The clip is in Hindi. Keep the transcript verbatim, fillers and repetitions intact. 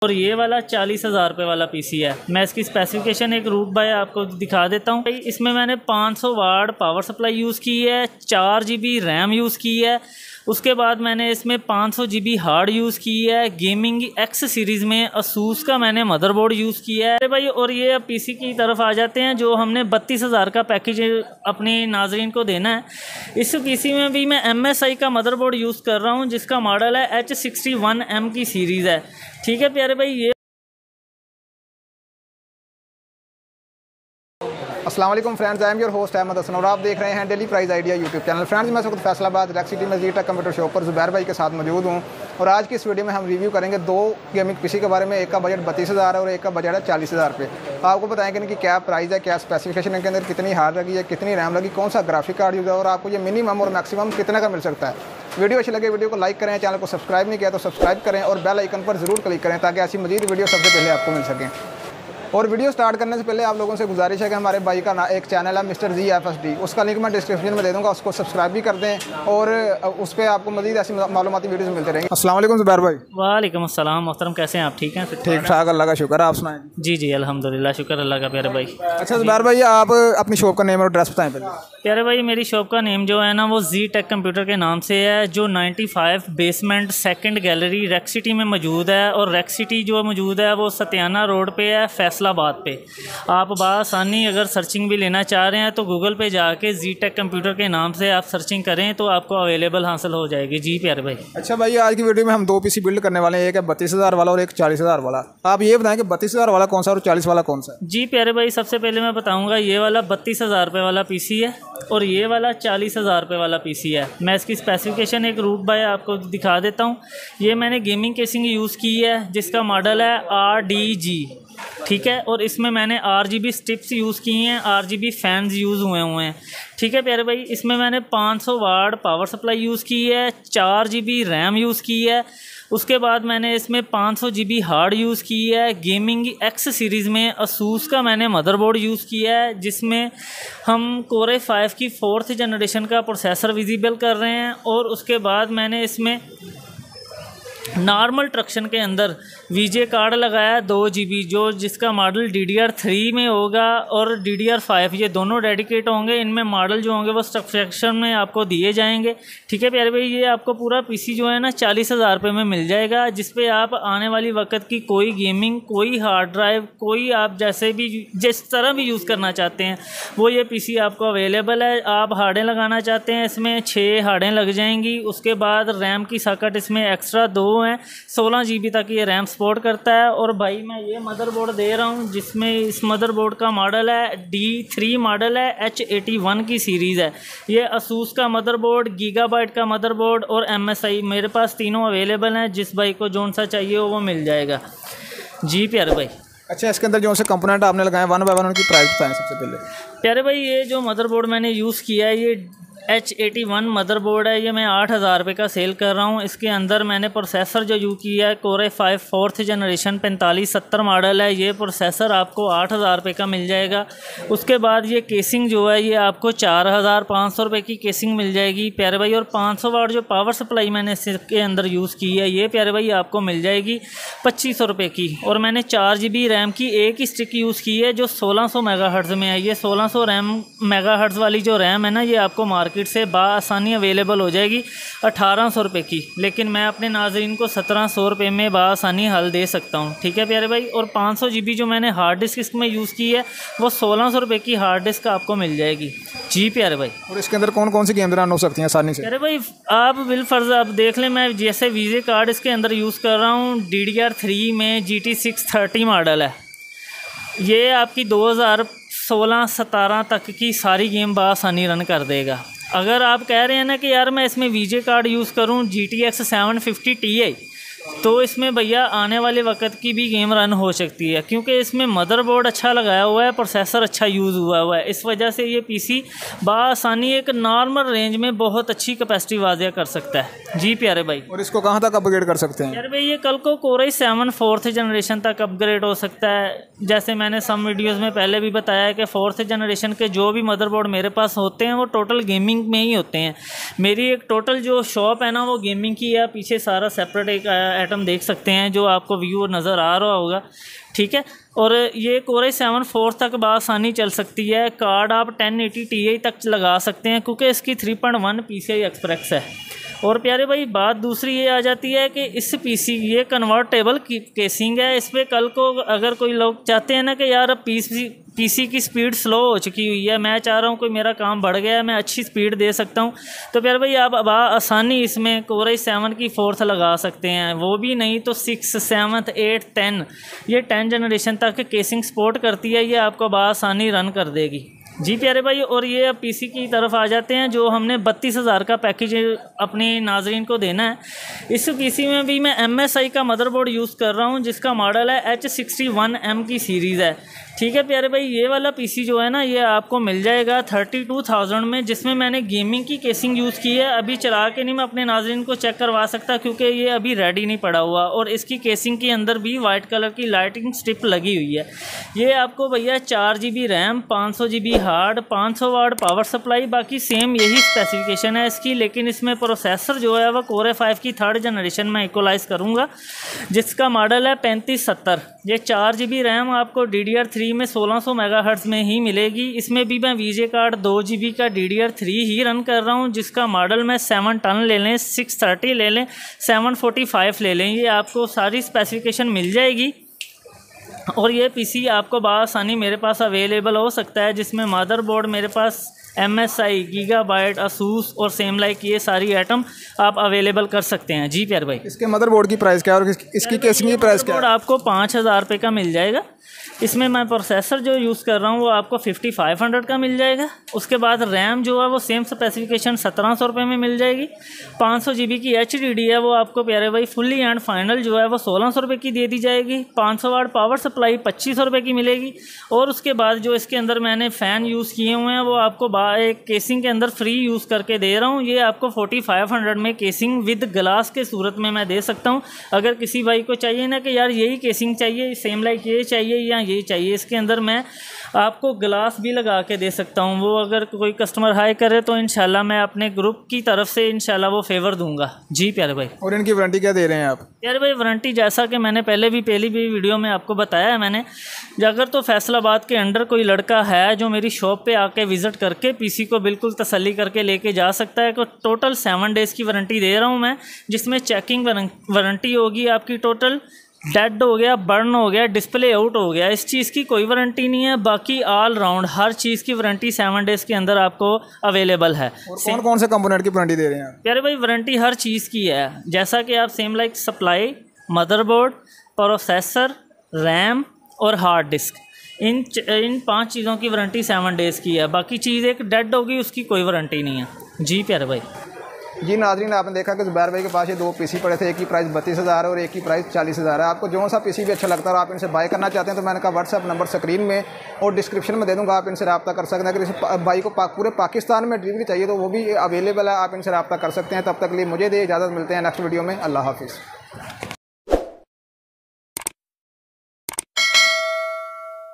और ये वाला चालीस हज़ार रुपये वाला पीसी है। मैं इसकी स्पेसिफिकेशन एक रूट बाय आपको दिखा देता हूँ। इसमें मैंने पाँच सौ वाट पावर सप्लाई यूज़ की है, चार जी बी रैम यूज़ की है। उसके बाद मैंने इसमें पाँच सौ जी बी हार्ड यूज़ की है। गेमिंग एक्स सीरीज़ में असूस का मैंने मदरबोर्ड यूज़ किया है। अरे भाई, और ये अब पीसी की तरफ आ जाते हैं जो हमने बत्तीस हज़ार का पैकेज अपने नाजरीन को देना है। इस पीसी में भी मैं एम एस आई का मदरबोर्ड यूज़ कर रहा हूँ जिसका मॉडल है एच सिक्सटी वन एम की सीरीज़ है। ठीक है प्यारे भाई। ये अस्सलाम वालेकुम friends, I am your host Ahmad Hasan और आप देख रहे हैं Daily Price Idea YouTube channel. Friends, मैं इस वक्त फैसलाबाद रेक्स सिटी में जी टेक कंप्यूटर शॉप पर ज़ुबैर भाई के साथ मौजूद हूं और आज की इस वीडियो में हम रिव्यू करेंगे दो गेमिंग पीसी के बारे में। एक का बजट बत्तीस हज़ार है और एक का बजट है चालीस हज़ार रुपये। आपको बताएंगे इनकी क्या प्राइस है, क्या स्पेसिफिकेशन इनके अंदर, कितनी हार्ड लगी है, कितनी रैम लगी, कौन सा ग्राफिक कार्ड यूज़ है और आपको ये मिनिमम और मैक्सिमम कितने का मिल सकता है। वीडियो अच्छी लगे वीडियो को लाइक करें, चैनल को सब्सक्राइब नहीं किया तो सब्सक्राइब करें और बेल आइकन पर ज़रूर क्लिक करें ताकि ऐसी मजीद वीडियो सबसे पहले आपको मिल सकें। और वीडियो स्टार्ट करने से पहले आप लोगों से गुजारिश है कि हमारे भाई का ना एक चैनल है mister G F S D, उसका लिंक मैं डिस्क्रिप्शन में दे दूंगा, उसको सब्सक्राइब भी कर दें और उस पर आपको मज़ीद ऐसी मालूमाती वीडियोस मिलते रहेंगे। अस्सलाम वालेकुम ज़ुबैर भाई। वालेकुम अस्सलाम मोहतरम, कैसे हैं आप? ठीक हैं? ठीक ठाक, अल्लाह का शुक्र है। आप सुनाएं? जी जी अल्हम्दुलिल्लाह, शुक्र अल्लाह का प्यारे भाई। अच्छा ज़ुबैर भाई, आप अपनी शॉप का नेम और एड्रेस बताएं पहले। प्यारे भाई, मेरी शॉप का नेम जो है ना वो जी टेक कंप्यूटर के नाम से है, जो ninety five basement second gallery Rex City में मौजूद है। और रेक्स सिटी जो मौजूद है वो सतियाना रोड पे है, फैसलाबाद पे। आप बासानी अगर सर्चिंग भी लेना चाह रहे हैं तो गूगल पे जाके जी टेक कंप्यूटर के नाम से आप सर्चिंग करें तो आपको अवेलेबल हासिल हो जाएगी। जी प्यारे भाई। अच्छा भाई, आज की वीडियो में हम दो पीसी बिल्ड करने वाले हैं, एक है बत्तीस हज़ार वाला और एक चालीस हज़ार वाला। आप ये बताएं कि बत्तीस हज़ार वाला कौन सा और चालीस वाला कौन सा? जी प्यारे भाई, सबसे पहले मैं बताऊंगा ये वाला बत्तीस हज़ार रुपये वाला पीसी है और ये वाला चालीस हज़ार रुपये वाला पीसी है। मैं इसकी स्पेसिफिकेशन एक रूट बाय आपको दिखा देता हूँ। ये मैंने गेमिंग केसिंग यूज़ की है जिसका मॉडल है आर डी जी। ठीक है, और इसमें मैंने R G B strips use की हैं, R G B fans use हुए हुए हैं। ठीक है प्यारे भाई, इसमें मैंने पाँच सौ वाट पावर सप्लाई यूज़ की है, चार जी बी रैम यूज़ की है। उसके बाद मैंने इसमें पाँच सौ जी बी हार्ड यूज़ की है। गेमिंग एक्स सीरीज़ में असूस का मैंने मदरबोर्ड यूज़ किया है जिसमें हम कोर फाइव की फोर्थ जनरेशन का प्रोसेसर विजिबल कर रहे हैं। और उसके बाद मैंने इसमें नॉर्मल ट्रक्शन के अंदर वीजे कार्ड लगाया दो जी बी, जो जिसका model D D R three में होगा और डी डी आर फाइव, ये दोनों डेडिकेट होंगे। इनमें मॉडल जो होंगे वो स्ट्रक्चर में आपको दिए जाएंगे। ठीक है प्यारे भाई, ये आपको पूरा पीसी जो है ना चालीस हज़ार रुपये में मिल जाएगा, जिस पे आप आने वाली वक्त की कोई गेमिंग, कोई हार्ड ड्राइव, कोई आप जैसे भी जिस तरह भी यूज़ करना चाहते हैं वो ये पीसी आपको अवेलेबल है। आप हार्डें लगाना चाहते हैं, इसमें छः हार्डें लग जाएंगी। उसके बाद रैम की साकट इसमें एक्स्ट्रा दो हैं, सोलह जी बी तक ये रैम सपोर्ट करता है। और भाई मैं ये मदरबोर्ड दे रहा हूँ जिसमें इस मदरबोर्ड का मॉडल है डी थ्री मॉडल है, एच एटी वन की सीरीज़ है। ये असूस का मदरबोर्ड, गीगाबाइट का मदरबोर्ड और एम एस आई, मेरे पास तीनों अवेलेबल हैं। जिस भाई को जौन सा चाहिए हो वो मिल जाएगा। जी प्यारे भाई। अच्छा, इसके अंदर जो से कंपोनेंट आपने लगाए वन बाय वन उनकी प्राइस बताएं सबसे पहले। प्यारे भाई, ये जो मदरबोर्ड मैंने यूज़ किया है ये एच एटी वन मदरबोर्ड है। ये मैं आठ हज़ार रुपये का सेल कर रहा हूँ। इसके अंदर मैंने प्रोसेसर जो यूज़ किया है कोर फाइव फोर्थ जनरेशन पैंतालीस सत्तर मॉडल है। ये प्रोसेसर आपको आठ हज़ार रुपये का मिल जाएगा। उसके बाद ये केसिंग जो है ये आपको चार हज़ार पाँच सौ रुपये की केसिंग मिल जाएगी प्यारे भाई। और पाँच सौ वाट जो पावर सप्लाई मैंने इसके अंदर यूज़ की है ये प्यारे भाई आपको मिल जाएगी पच्चीस सौ रुपये की। और मैंने चार जी बी रैम की एक ही स्टिक यूज़ की है जो सोलह सौ मेगा हर्ट्ज़ में है। ये सोलह सौ रैम मेगा हर्ट्ज़ वाली जो रैम है ना ये आपको मार्केट से बासानी अवेलेबल हो जाएगी अठारह सौ रुपये की, लेकिन मैं अपने नाजरीन को सत्रह सौ रुपये में बासानी हल दे सकता हूँ। ठीक है प्यारे भाई। और पाँच सौ जी बी जो मैंने हार्ड डिस्क इसमें यूज़ की है वो सोलह सौ रुपये की हार्ड डिस्क आपको मिल जाएगी। जी प्यारे भाई। और इसके अंदर कौन कौन सी गेम रन हो सकती हैं आसानी से? प्यारे भाई आप बिलफर्ज आप देख लें, मैं जैसे वीजे कार्ड इसके अंदर यूज़ कर रहा हूँ, डी डी आर थ्री में G T six thirty model है। ये आपकी दो हज़ार सोलह सतारह तक की सारी गेम बासानी रन कर देगा। अगर आप कह रहे हैं ना कि यार मैं इसमें वीजे कार्ड यूज़ करूं G T X seven fifty T I, तो इसमें भैया आने वाले वक्त की भी गेम रन हो सकती है क्योंकि इसमें मदरबोर्ड अच्छा लगाया हुआ है, प्रोसेसर अच्छा यूज़ हुआ हुआ है। इस वजह से ये पीसी बासानी एक नॉर्मल रेंज में बहुत अच्छी कैपेसिटी वाज़िया कर सकता है। जी प्यारे भाई। और इसको कहाँ तक अपग्रेड कर सकते हैं? यार भाई ये कल को core I seven fourth generation तक अपग्रेड हो सकता है। जैसे मैंने सम वीडियोज़ में पहले भी बताया है कि फोर्थ जनरेशन के जो भी मदरबोर्ड मेरे पास होते हैं वो टोटल गेमिंग में ही होते हैं। मेरी एक टोटल जो शॉप है ना वो गेमिंग की है, पीछे सारा सेपरेट एक आइटम देख सकते हैं जो आपको व्यू नज़र आ रहा होगा, ठीक है। और ये कोर आई सेवन फोर तक बआसानी चल सकती है। कार्ड आप टेन एटी टी आई तक लगा सकते हैं क्योंकि इसकी three point one P C I express है। और प्यारे भाई बात दूसरी ये आ जाती है कि इस पीसी ये कन्वर्टेबल की केसिंग है। इस पर कल को अगर कोई लोग चाहते हैं ना कि यार अब पीसी पीसी की स्पीड स्लो हो चुकी हुई है, मैं चाह रहा हूँ कोई मेरा काम बढ़ गया है, मैं अच्छी स्पीड दे सकता हूँ, तो प्यारे भाई आप अब आसानी इसमें कोर आई सेवन की फोर्थ लगा सकते हैं। वो भी नहीं तो सिक्स सेवन्थ एट टेन ये टेन जनरेशन तक केसिंग सपोर्ट करती है, ये आपको बआसानी रन कर देगी जी प्यारे भाई। और ये अब पीसी की तरफ आ जाते हैं जो हमने बत्तीस हज़ार का पैकेज अपने नाजरीन को देना है। इस पीसी में भी मैं एम एस आई का मदरबोर्ड यूज़ कर रहा हूँ जिसका मॉडल है एच सिक्सटी वन एम की सीरीज़ है, ठीक है प्यारे भाई। ये वाला पीसी जो है ना ये आपको मिल जाएगा थर्टी टू थाउजेंड में, जिसमें मैंने गेमिंग की केसिंग यूज़ की है। अभी चला के नहीं मैं अपने नाजरीन को चेक करवा सकता क्योंकि ये अभी रेडी नहीं पड़ा हुआ, और इसकी केसिंग के अंदर भी वाइट कलर की लाइटिंग स्ट्रिप लगी हुई है। ये आपको भैया चार जी बी रैम, पाँच सौ जी बी हार्ड, पाँच सौ वाट पावर सप्लाई, बाकी सेम यही स्पेसिफिकेशन है इसकी, लेकिन इसमें प्रोसेसर जो है वह कोर आई फाइव की थर्ड जनरेशन में इक्वलाइज़ करूँगा जिसका मॉडल है पैंतीस सत्तर। ये चार जी बी रैम आपको डी डी आर थ्री में सोलह सौ मेगाहर्ट्ज़ में ही मिलेगी। इसमें भी मैं वीजे कार्ड दो जी बी का डी डी आर थ्री ही रन कर रहा हूँ जिसका मॉडल में सेवन टन ले लें, सिक्स थर्टी ले लें, सेवन फोर्टी फाइव ले लें, ये आपको सारी स्पेसिफिकेशन मिल जाएगी। और ये पीसी आपको बआसानी मेरे पास अवेलेबल हो सकता है जिसमें मदरबोर्ड मेरे पास M S I, Gigabyte, Asus और सेम लाइक ये सारी आइटम आप अवेलेबल कर सकते हैं जी प्यार भाई। इसके मदरबोर्ड की प्राइस क्या है और इसकी केसिंग की प्राइस क्या है? आपको पाँच हज़ार रुपये का मिल जाएगा। इसमें मैं प्रोसेसर जो यूज़ कर रहा हूँ वो आपको फिफ्टी फाइव हंड्रेड का मिल जाएगा। उसके बाद रैम जो है वो सेम स्पेसिफिकेशन सत्रह सौ रुपये में मिल जाएगी। पाँच सौ जी बी की एच डी डी है वो आपको प्यारे भाई फुल्ली एंड फाइनल जो है वो सोलह सौ रुपये की दे दी जाएगी। पाँच सौ वाट पावर सप्लाई पच्चीस सौ रुपये की मिलेगी। और उसके बाद जो इसके अंदर मैंने फ़ैन यूज़ किए हुए हैं वो आपको एक केसिंग के अंदर फ्री यूज़ करके दे रहा हूँ। ये आपको फोर्टी फाइव हंड्रेड में केसिंग विद ग्लास के सूरत में मैं दे सकता हूँ। अगर किसी भाई को चाहिए ना कि यार यही केसिंग चाहिए, सेम लाइक ये चाहिए या ये चाहिए, इसके अंदर मैं आपको ग्लास भी लगा के दे सकता हूँ। वो अगर कोई कस्टमर हाई करे तो इंशाल्लाह मैं अपने ग्रुप की तरफ से इंशाल्लाह वो फेवर दूंगा जी प्यारे भाई। और इनकी वारंटी क्या दे रहे हैं आप? प्यारे भाई वारंटी जैसा कि मैंने पहले भी पहली भी वीडियो में आपको बताया है मैंने, अगर तो फैसलाबाद के अंडर कोई लड़का है जो मेरी शॉप पे आके विज़िट करके पीसी को बिल्कुल तसल्ली करके लेके जा सकता है। तो टोटल सेवन डेज़ की वारंटी दे रहा हूँ मैं, जिसमें चेकिंग वारंटी होगी आपकी, टोटल डेड हो गया, बर्न हो गया, डिस्प्ले आउट हो गया, इस चीज़ की कोई वारंटी नहीं है। बाकी ऑल राउंड हर चीज़ की वारंटी सेवन डेज़ के अंदर आपको अवेलेबल है। और कौन कौन से कंपोनेंट की वारंटी दे रहे हैं प्यारे भाई? वारंटी हर चीज़ की है, जैसा कि आप same like supply, motherboard, processor, RAM और हार्ड डिस्क, इन इन पांच चीज़ों की वारंटी सेवन डेज़ की है। बाकी चीज़ एक डेड होगी उसकी कोई वारंटी नहीं है जी प्यारे भाई। जी नाज़रीन, आपने देखा कि ज़ुबैर भाई के पास ये दो पीसी पड़े थे, एक की प्राइस बत्तीस हज़ार है और एक की प्राइस चालीस हज़ार है। आपको जो सा पीसी भी अच्छा लगता है और आप इनसे बाय करना चाहते हैं तो मैंने कहा व्हाट्सएप नंबर स्क्रीन में और डिस्क्रिप्शन में दे दूँगा, आप इनसे रब्ता कर सकते हैं। अगर इस भाई को पा, पूरे पाकिस्तान में डिलीवरी चाहिए तो वो भी अवेलेबल है, आप इनसे रब्ता कर सकते हैं। तब तक लिए मुझे दे इजाज़त, मिलते हैं नेक्स्ट वीडियो में। अल्लाह हाफिज़।